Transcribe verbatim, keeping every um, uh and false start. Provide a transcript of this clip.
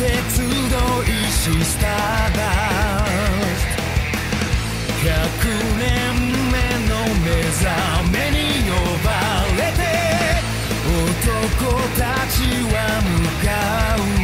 鉄道石スターダストひゃくねんめの目覚めに呼ばれて男たちは向かう